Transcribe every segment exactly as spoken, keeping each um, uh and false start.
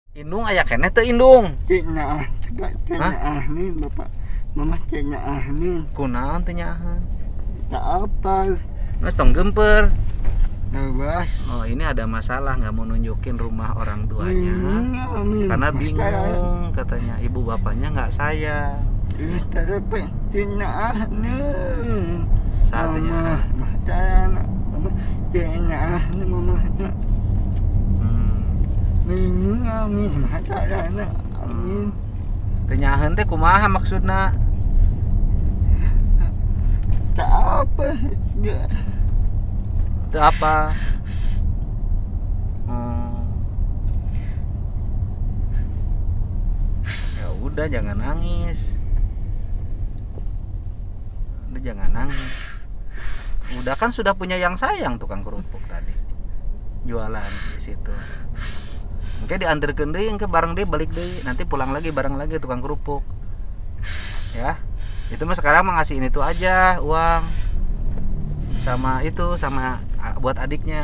Indung aya keneh teu indung. Cek nyaah, cedak teh nyaah nih bapak. Mama cek nyaah nih. Kunaon teh nyaahan? Tak apa. Geus tong gempeur. Awas. Oh, ini ada masalah nggak mau nunjukin rumah orang tuanya. Amin. Karena bingung katanya ibu bapaknya nggak sayang. Eh, tapi cek nyaah nih. Saatnya. Mama, mama, mama cek nyaah nih mama. Bingung amin, mata anak amin. Teu nyaaheun teh kumaha maksudna? Tak apa dia. Teu apa? Hmm. Ya udah jangan nangis. Udah jangan nangis. Udah kan sudah punya yang sayang tukang kerupuk tadi. Jualan di situ. Oke diantarkeun deui engke bareng deui balik deui, nanti pulang lagi bareng lagi tukang kerupuk. Ya. Itu mah sekarang mah ngasihin itu aja uang. Sama itu sama buat adiknya.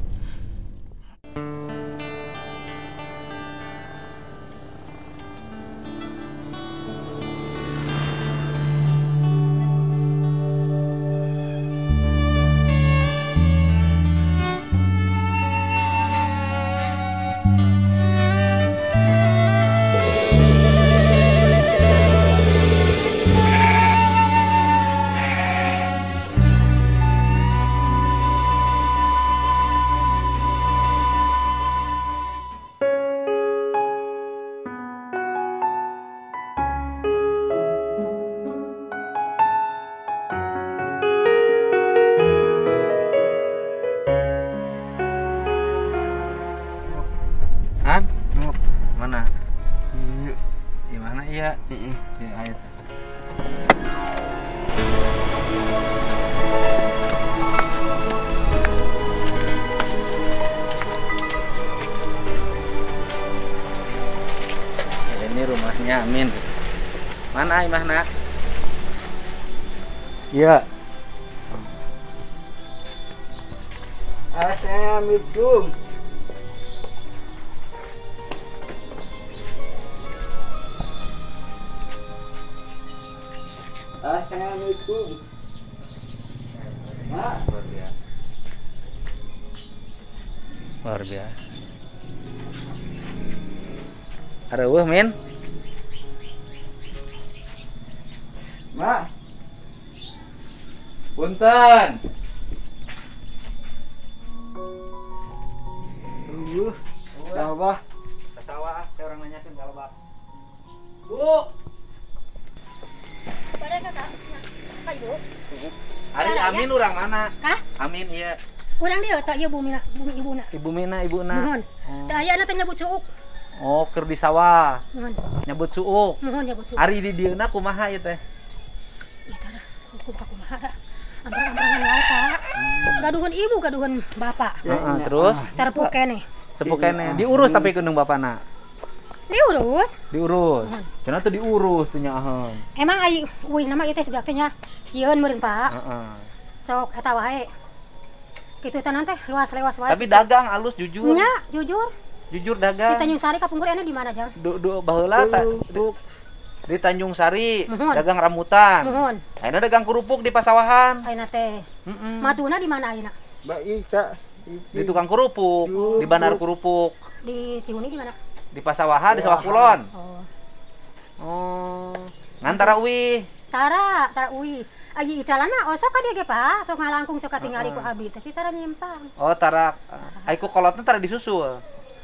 Han? Ngap. Mana? Iya. Di mana iya? Heeh. Di air. Ya, ini rumahnya Amin. Mana Imahna? Iya. Assalamualaikum. Assalamualaikum. Mak. Luar biasa. Luar biasa. Ada weh Min? Mak. Punten. Uh. Sawah. Ke sawah, kayak orang nanyakin kalau bak. Bu. Pada kakak, kak ibu. Ari Cara, Amin urang mana? Kah? Amin iya. Urang dia tak ya bumi bumi ibu nak. Ibu Mina, Ibu Na. Mohon. Dah aya na nyebut suuk. Oh, keur di sawah. Mohon. Nyebut suuk. Mohon nyebut suuk. Ari di dieuna kumaha ieu teh? Ieu tara hukum ka kumaha da. Ambrang-ambrangan wae Pak. Gaduhan ibu, gaduhan bapak. Heeh, terus Sarepuk keneh. sepuh keneh diurus tapi keundung bapana. Diurus. Diurus. Mohon. Cenah teh diurus teh nyaheun. Emang ai uih nama ieu teh sebelah teh nya sieun meureun Pak. Heeh. Sok eta wae. Kitu teh teh luas lewas wae. Tapi dagang alus jujur. nya jujur. Jujur Di dagang. Tanjung Sari ka Punggur di mana jang? Du, du baheula ta, di, di Tanjung Sari Mohon. dagang rambutan. Mohon. Ayeuna dagang kerupuk di pasawahan. Ayeuna teh. Heeh. Matuna di mana ayeuna? Mbak Isa. Di tukang kerupuk, di bandar kerupuk, Di Cihuni di mana? di pasawahan, di sawah kulon. Oh. Oh, ngantara uwi. Tara, tara uwi. Aji icalan mah osok ka dieu ge Pak, sok ngalangkung sok katingali ku abdi, tapi tara nyimpang. Oh, tara aiku kolotna tara disusul. Oh.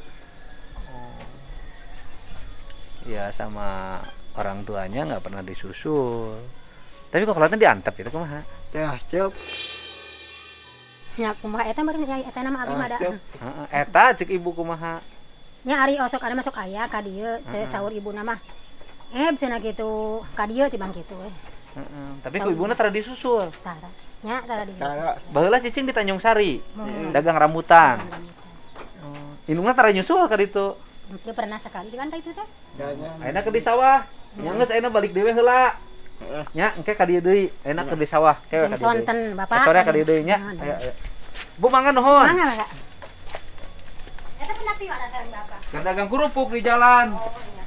Iya, sama orang tuanya nggak pernah disusul. Tapi kok kolotnya diantep itu kumaha? Ya, siap. Nya kumaha eta meureun nya eta nama abdi mah da. Heeh, eta cek ibu kumaha? Nya ari osok ada masuk aya ka dieu, Heeh. saur ibu nama. Eh cenah kitu ka dieu tibang kitu we. Heeh, tapi ku ibuna tara disusul. Tara. Nya tara di. Tara. Baheula cicing di Tanjung Sari, Hmm. dagang rambutan. Oh, indungna tara nyusul ka ditu. Dia pernah sekali sih kan ka itu teh. Jangan. Ayeuna ke di sawah. Nya geus ayeuna balik dewe heula. Heeh. Nya engke ka dieu deui. Ayeuna ke di sawah, kewe ka dieu. deui. Sonten Bapak. Sore ka dieu deui nya. Mohon. Ayo ayo. Bu mangga nuhun. Mangga, Kak. Eta Sakti mana sarang Bapak? Kan dagang kerupuk di jalan. Oh iya.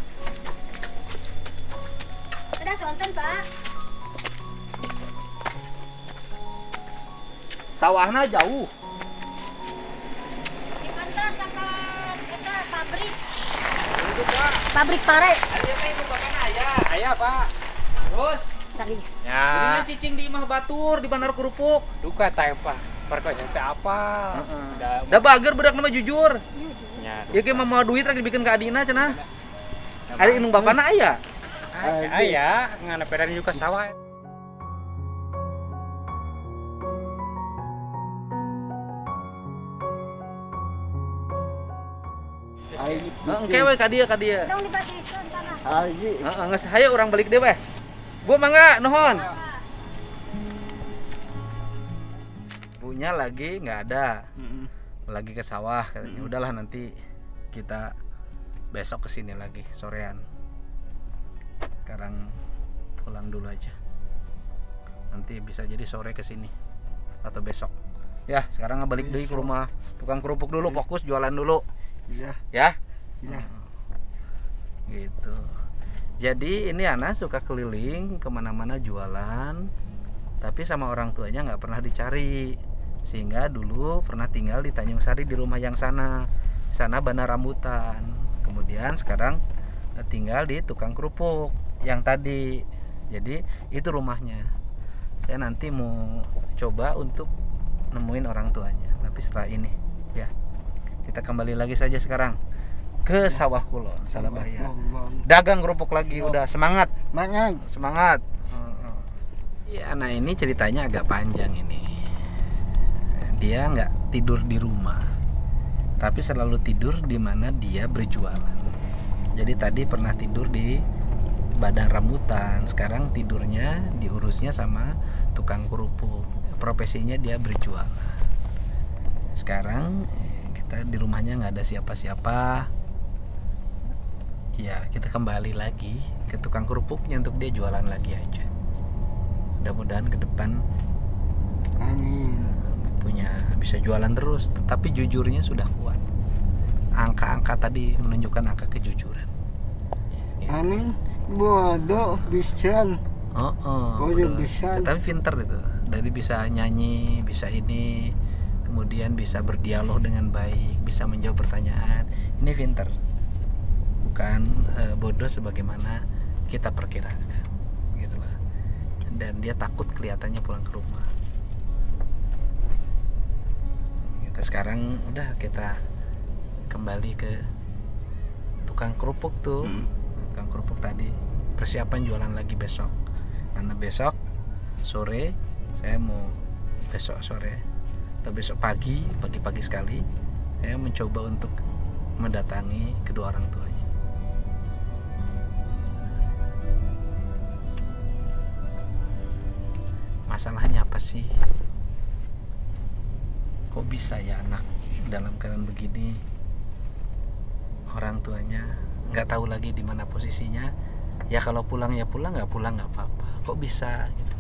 Ada sonten, Pak. Sawahna jauh. Di kantor kakak eta pabrik. Itu Pak. Pabrik pare. Aya teh nu bakana aya. Aya, Pak. Terus Tadi. Ya. dengan cicing di imah batur di bandar kerupuk. Duka teh, Pak. Perkosaan teh apa? Heeh. Udah Da bager budak nama jujur. nya. Ya ge mau duit rek dibikin ka adina cenah. Ari indung bapana aya. Aya, aya, ngana pedan juga sawah. Aji. Engke we ka dieu ka dieu. Dong dibasihkeun tanah. Aji. Heeh, geus hayu urang balik deui weh. Bu mangga nuhun. Punya lagi nggak ada. Mm-mm. Lagi ke sawah katanya. Udahlah nanti kita besok kesini lagi sorean. Sekarang pulang dulu aja. Nanti bisa jadi sore kesini atau besok. Ya, sekarang balik deui ke rumah tukang kerupuk dulu, fokus jualan dulu. Iya. Ya. Iya. Gitu. Jadi ini Ana suka keliling kemana-mana jualan, tapi sama orang tuanya nggak pernah dicari. Sehingga dulu pernah tinggal di Tanjung Sari di rumah yang sana, sana Bandar Rambutan. Kemudian sekarang tinggal di tukang kerupuk yang tadi. Jadi itu rumahnya. Saya nanti mau coba untuk nemuin orang tuanya, tapi setelah ini ya. Kita kembali lagi saja sekarang ke Sawah Kulon, Salabaya. Dagang kerupuk lagi, udah semangat. Mangan. Semangat. Iya, nah ini ceritanya agak panjang ini. Dia nggak tidur di rumah, tapi selalu tidur di mana dia berjualan. Jadi tadi pernah tidur di Bandar Rambutan, sekarang tidurnya diurusnya sama tukang kerupuk. Profesinya dia berjualan. Sekarang kita di rumahnya nggak ada siapa-siapa. Ya kita kembali lagi ke tukang kerupuknya untuk dia jualan lagi aja. Mudah-mudahan ke depan Amin. punya bisa jualan terus, tetapi jujurnya sudah kuat. Angka-angka tadi menunjukkan angka kejujuran. Ya. Amin. Bodoh bisa. Oh, oh, Oh, dia betul. bisa. Tapi pinter itu. Dari bisa nyanyi, bisa ini, kemudian bisa berdialog dengan baik, bisa menjawab pertanyaan. Ini pinter. Bukan e, bodoh sebagaimana kita perkirakan. Gitu loh. Dan dia takut kelihatannya pulang ke rumah. Kita sekarang udah kita kembali ke tukang kerupuk tuh. Hmm. Tukang kerupuk tadi persiapan jualan lagi besok. Karena besok sore saya mau besok sore atau besok pagi, pagi-pagi sekali saya mencoba untuk mendatangi kedua orang tuanya. Masalahnya apa sih? Kok bisa ya anak dalam keadaan begini orang tuanya nggak tahu lagi di mana posisinya? Ya kalau pulang ya pulang, nggak pulang nggak apa-apa. Kok bisa? Gitu.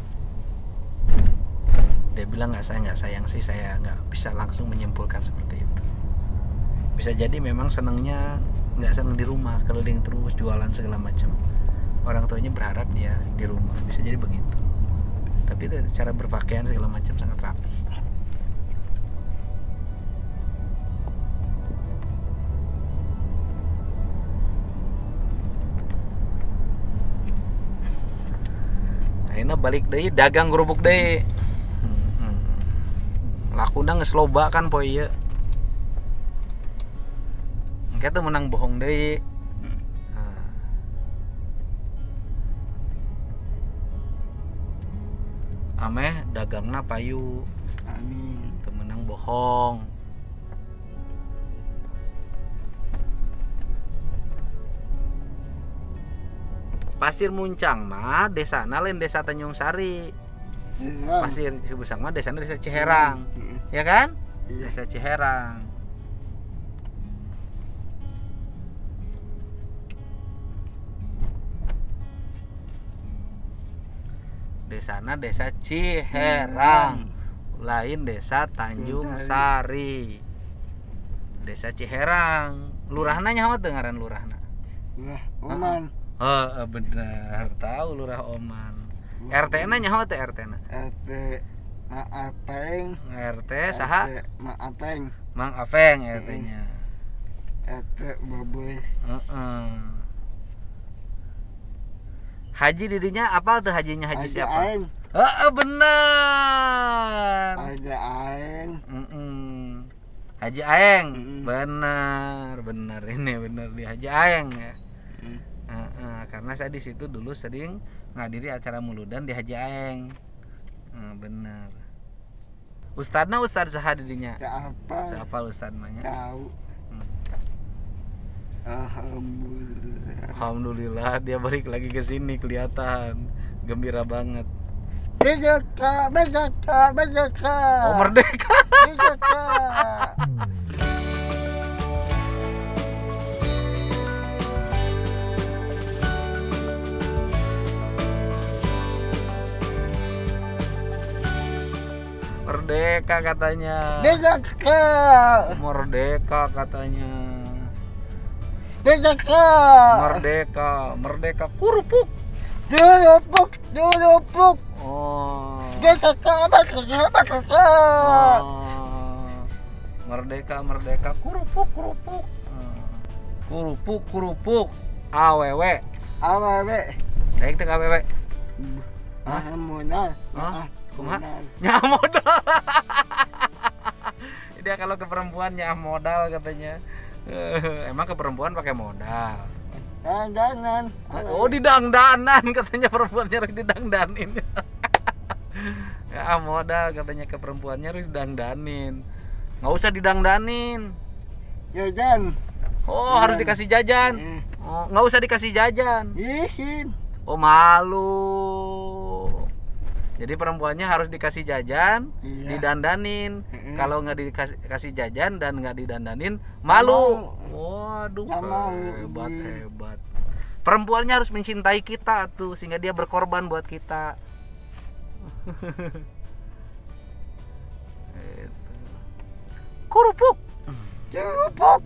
Dia bilang nggak saya nggak sayang sih, saya nggak bisa langsung menyimpulkan seperti itu. Bisa jadi memang senangnya nggak senang di rumah, keliling terus jualan segala macam. Orang tuanya berharap dia di rumah, bisa jadi begitu. Tapi itu cara berpakaian segala macam sangat rapi. Akhirnya balik deh, dagang kerupuk deh. Lakuna geus loba kan poe ieu. Engke teh menang bohong deui. Ameh dagangna payu. Amin. Teu menang bohong. Pasir Muncang mah desana lain desa Tanjung Sari. Iya. Pasir Cibusang mah desana desa Ciherang. Iya. Ya kan? Iya. Desa Ciherang. Desana desa Ciherang. Lain desa Tanjung Sari. Desa Ciherang. Lurahna nyaho teu ngaran lurahna? Lah, Oman. Oh, bener. Tahu Lurah Oman. R T-na nyaho teh R T-na? R T Maapeng. R T saha? R T Maapeng. Mang Apeng R T-nya. R T Baboy. Heeh. Haji didinya apal tuh hajinya haji Ada siapa? Aing. Heeh, bener. Ada Aing. Mm-mm. Haji Aeng. Mm-mm. Bener, bener ini bener di Haji Aeng ya. Mm. Heeh, karena saya di situ dulu sering ngadiri acara muludan di Haji Aeng. Heeh, bener. Ustadna Ustad saha didinya? Ya apa? Siapa Ustad namanya? Tahu. Hmm. Alhamdulillah. Alhamdulillah dia balik lagi ke sini kelihatan gembira banget. Merdeka, merdeka, merdeka. Oh, merdeka. Merdeka. Merdeka katanya. Merdeka. Merdeka katanya. Merdeka. Merdeka, merdeka kurupuk. Dirupuk, dirupuk. Oh. Merdeka, merdeka, merdeka. Oh. Merdeka, merdeka kurupuk, kurupuk. Hmm. Kurupuk, kurupuk. Awewe. Awewe. Daek teh awewe. Ah, modal. Hah? Ah, Kumaha? modal. Nyah modal. Dia kalau ke perempuan nyah modal katanya. Emang ke perempuan pakai modal. Dandanan. Oh, didangdanan katanya perempuannya harus didangdanin. Ya modal katanya ke perempuannya harus didangdanin. Nggak usah didangdanin. Jajan. Oh, harus dikasih jajan. Eh, Oh, nggak usah dikasih jajan. Isin. Oh, malu. Jadi perempuannya harus dikasih jajan, Iya. didandanin. Mm-mm. Kalau nggak dikasih kasih jajan dan nggak didandanin, malu. Nggak Waduh, Nggak mau. hebat Iya. hebat. Perempuannya harus mencintai kita tuh sehingga dia berkorban buat kita. Gitu. Kurupuk. Dirupuk.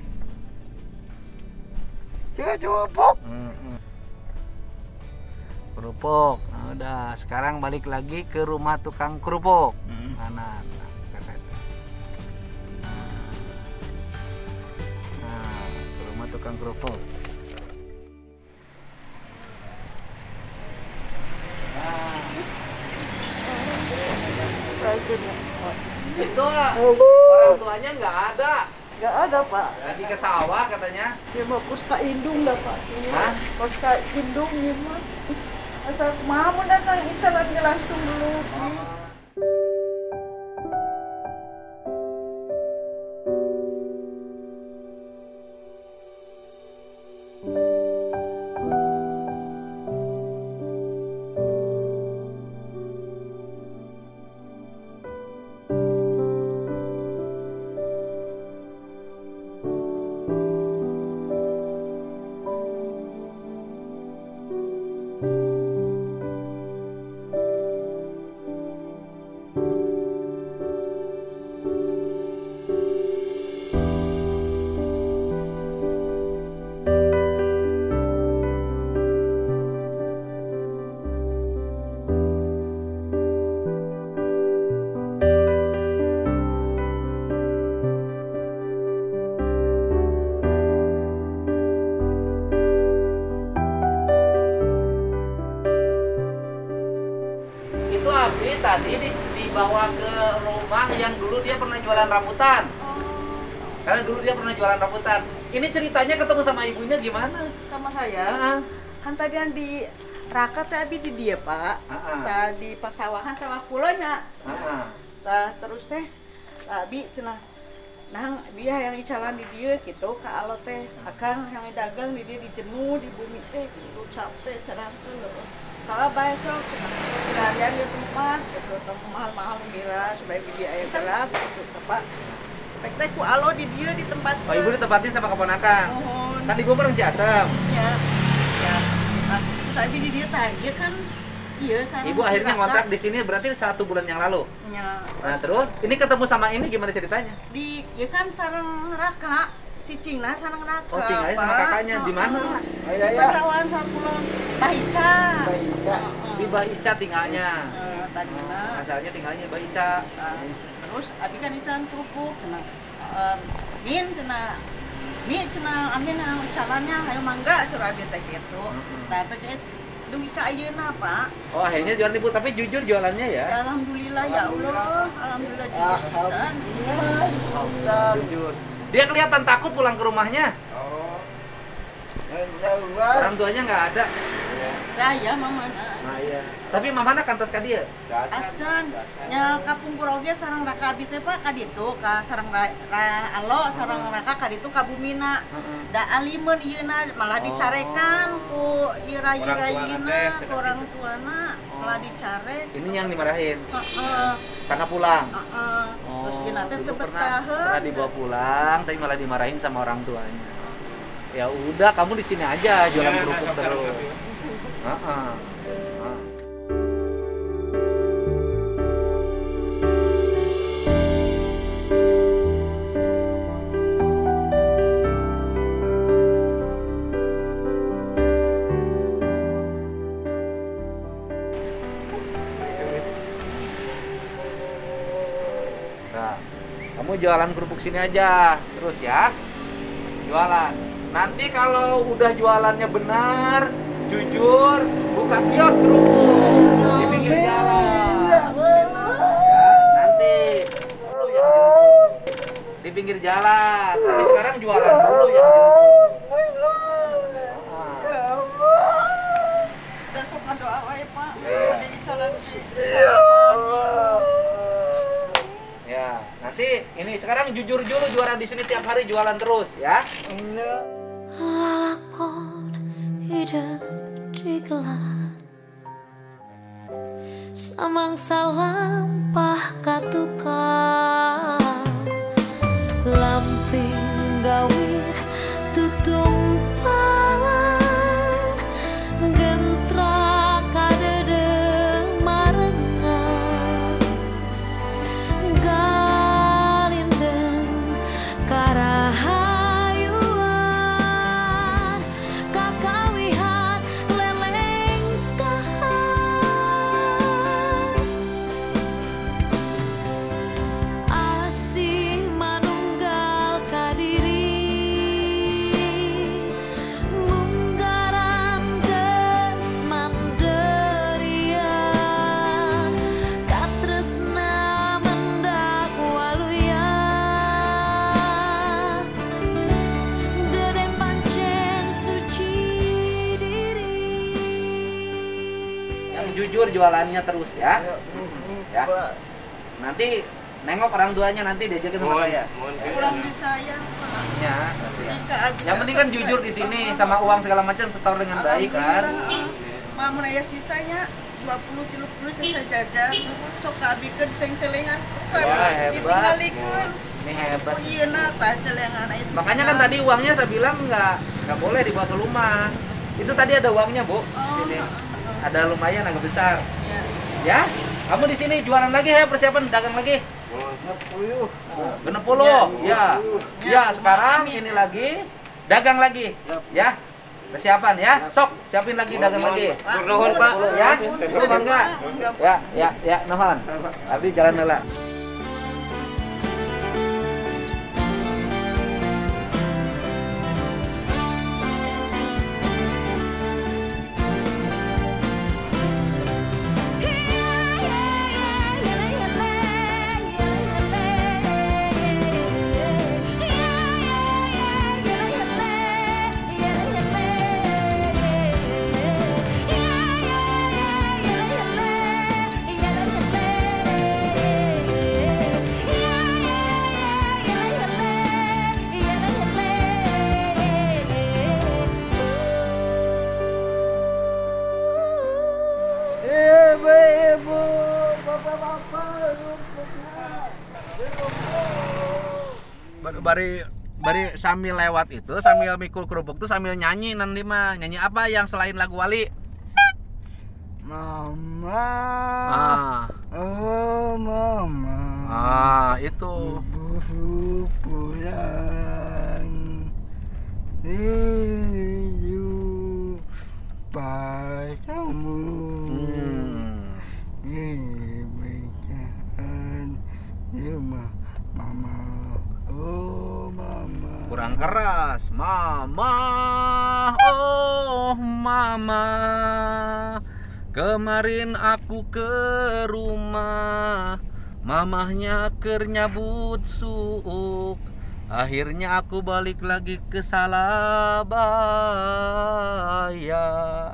Dirupuk. Mm-mm. Kerupuk. Nah, udah, sekarang balik lagi ke rumah tukang kerupuk. Mm. Mana? Nah, pepet. Nah. Nah, ke rumah tukang kerupuk. Nah. Itu orang tuanya nggak ada. Gak ada, Pak. Lagi ke sawah katanya. Dia mau puska indung dah, Pak. Hah? Puska indung ya, Pak. Asal mau datang insalatnya langsung dulu. Itu Abi tadi di- dibawa ke rumah yang dulu dia pernah jualan rambutan. Karena dulu dia pernah jualan rambutan. Ini ceritanya ketemu sama ibunya gimana? Sama saya Ah, kan tadi yang di Raka teh abi di dia pak ah, ah, tadi pasawahan sama pulonya ah, ah. tah terus teh abi cenah nah biar yang icalan di dia gitu ka alo teh akan yang dagang di dia di jenuh di bumi teh gitu capek cenah tuh kalau besok sekalian di tempat gitu tempat mahal-mahal mira supaya dia ayam gelap gitu tepat Pek teh ku alo di dia di tempat Oh, ibu ditempatin sama keponakan. mohon Kan ibu pernah jasem. ya ya nah, terus abi di dia tadi kan Iya, sarang Ibu si akhirnya Raka. ngontrak di sini berarti satu bulan yang lalu. Ya, Nah terus ini ketemu sama ini gimana ceritanya? di ya kan sarang Raka, cicingna sarang Raka. Oh tinggalnya sama Pak. kakaknya di mana? Heeh. Di Pasawan Sakulon Bahica. Heeh. Di Bahica tinggalnya. Eh, tadina. Oh, asalnya tinggalnya di Bahica. Nah, terus abi kan ican kerupuk cenah. Eh, min cenah. Min cenah amin yang caranya hayo mangga surah abi teh kitu. Mm-mm. Tapi kayak dugi ka ayeuna, Pak. Oh akhirnya jualan ibu tapi jujur jualannya ya? Ya, alhamdulillah ya Allah. Alhamdulillah jujur pisan. Oh, jujur. Dia kelihatan takut pulang ke rumahnya. Orang tuanya nggak ada. Ya ya mamana. Nah iya. Tapi mamana kantos ka dia. Acan nya kapung kuroge sareng Raka abi teh Pak ka ditu ka sareng ra, ra alo sareng Raka ka ditu ka Bumina. Heeh. Da alimeun ieuna malah dicarekan ku ira-ira ieuna ku orang tuana malah dicarek. Ini yang dimarahin Heeh. karena pulang. Heeh. Terus ieuna teh dulu teu pernah, pernah betaheun. dibawa pulang tapi malah dimarahin sama orang tuanya. Ya udah kamu di sini aja jualan kerupuk terus. Heeh. Heeh. Nah, kamu jualan kerupuk sini aja terus ya. Jualan. Nanti kalau udah jualannya benar, jujur, buka kios kerupuk di pinggir jalan. Ya, nanti dulu yang jujur. Di pinggir jalan. Tapi sekarang jualan dulu yang jujur. Da sok doa wae Pak. Ada di jalan. Ya, nanti ini sekarang jujur dulu juara di sini tiap hari jualan terus ya. Lalakon hidup di gelap samang salampah katukang lamping gawir tutung palan gentra kadede marengang galindeng karahayuan kakawihan lelengkahan asih manunggal kadiri munggaran geus manderian katresna mendak waluya dedeng pancen suci diri. Yang jujur jualannya terus ya. Ya. Nanti nengok orang tuanya nanti diajakin sama saya. Kurang disayang Pak. Ya, nanti ya. Jika abi Yang penting kan jujur di sini sama uang segala macam setor dengan baik kan. Mamun aya sisanya dua puluh tiga puluh saya jajan sok ka abikeun ceng-celengan Wah, hebat. ditinggalikeun. Ini hebat. Oh iya na tah celengan aya sisanya. Makanya kan tadi uangnya saya bilang nggak nggak boleh dibawa ke rumah. Itu tadi ada uangnya bu. Oh, Sini heeh. ada lumayan agak besar. Ya. Ya, kamu di sini jualan lagi ya persiapan dagang lagi. Genep puluh. Ya. Ya, sekarang ini lagi dagang lagi. Ya. Persiapan ya. Sok, siapin lagi dagang lagi. Nuhun Pak. Ya. Dulu bangga. Ya, ya, ya, nuhun. Abdi jalan heula. Ibu-ibu, bapak-bapak, Bari bari sambil lewat itu sambil mikul kerupuk tuh sambil nyanyi nanti mah nyanyi apa yang selain lagu Wali? Mama. Ah, Oh, mama. ah itu. Ibu pulang. Hidup kamu. Hmm. Ibukan rumah mama. Oh, mama. Kurang keras. Mama, oh mama. Kemarin aku ke rumah, mamahnya ker nyabut suuk. Akhirnya aku balik lagi ke Salabaya.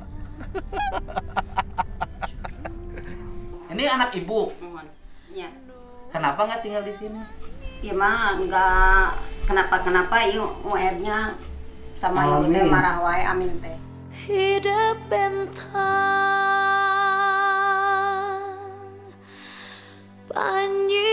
Ini anak ibu. Ya, Kenapa nggak tinggal di sini? ya mah enggak kenapa-kenapa ieu U R-nya sama ibu teh marah wae amin teh. Hidup bentang panji